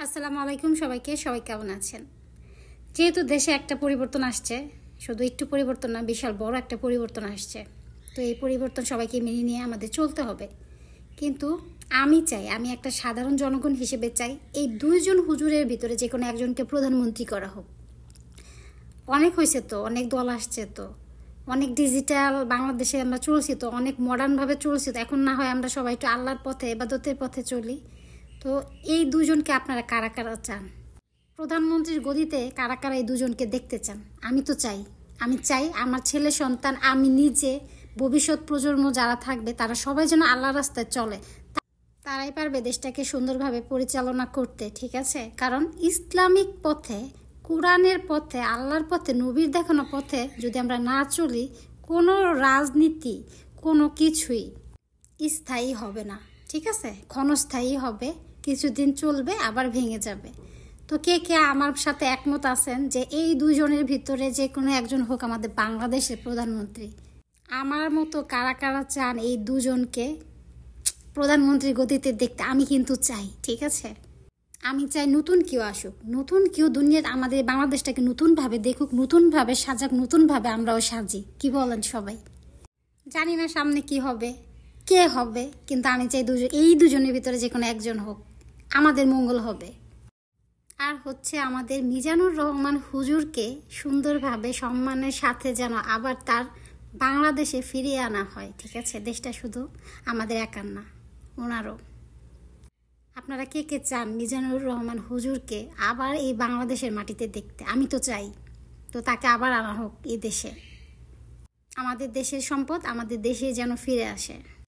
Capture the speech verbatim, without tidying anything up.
আসসালামু আলাইকুম সবাইকে সবাই কেমন আছেন। যেহেতু দেশে একটা পরিবর্তন আসছে, শুধু একটু পরিবর্তন না, বিশাল বড় একটা পরিবর্তন আসছে। তো এই পরিবর্তন সবাইকে মেনে নিয়ে আমাদের চলতে হবে। কিন্তু আমি চাই, আমি একটা সাধারণ জনগণ হিসেবে চাই এই দুইজন হুজুরের ভিতরে যে কোনো একজনকে প্রধানমন্ত্রী করা হোক। অনেক হয়েছে তো, অনেক দল আসছে তো, অনেক ডিজিটাল বাংলাদেশে আমরা চলছি তো, অনেক মডার্নভাবে চলছি তো। এখন না হয় আমরা সবাই একটু আল্লাহর পথে, ইবাদতের পথে চলি। তো এই দুজনকে আপনারা কারা কারা চান প্রধানমন্ত্রীর গদিতে? কারা কারা এই দুজনকে দেখতে চান? আমি তো চাই, আমি চাই আমার ছেলে সন্তান, আমি নিজে, ভবিষ্যৎ প্রজন্ম যারা থাকবে তারা সবাই যেন আল্লাহর রাস্তায় চলে। তারাই পারবে দেশটাকে সুন্দরভাবে পরিচালনা করতে, ঠিক আছে? কারণ ইসলামিক পথে, কোরআনের পথে, আল্লাহর পথে, নবীর দেখানো পথে যদি আমরা না চলি, কোনো রাজনীতি, কোনো কিছুই স্থায়ী হবে না, ঠিক আছে? ক্ষণস্থায়ী হবে, কিছুদিন চলবে আবার ভেঙে যাবে। তো কে কে আমার সাথে একমত আছেন যে এই দুইজনের ভিতরে যে কোনো একজন হোক আমাদের বাংলাদেশের প্রধানমন্ত্রী? আমার মতো কারা কারা চান এই দুজনকে প্রধানমন্ত্রীর গতিতে দেখতে? আমি কিন্তু চাই, ঠিক আছে? আমি চাই নতুন কেউ আসুক, নতুন কেউ দুনিয়ার আমাদের বাংলাদেশটাকে নতুনভাবে দেখুক, নতুনভাবে সাজাক, নতুনভাবে আমরাও সাজি। কি বলেন সবাই? জানি না সামনে কি হবে, কে হবে, কিন্তু আমি চাই দুজন, এই দুজনের ভিতরে যে কোনো একজন হোক, আমাদের মঙ্গল হবে। আর হচ্ছে আমাদের মিজানুর রহমান হুজুরকে সুন্দরভাবে সম্মানের সাথে যেন আবার তার বাংলাদেশে ফিরিয়ে আনা হয়, ঠিক আছে? দেশটা শুধু আমাদের একার না, ওনারও। আপনারা কে কে চান মিজানুর রহমান হুজুরকে আবার এই বাংলাদেশের মাটিতে দেখতে? আমি তো চাই। তো তাকে আবার আনা হোক এই দেশে। আমাদের দেশের সম্পদ আমাদের দেশে যেন ফিরে আসে।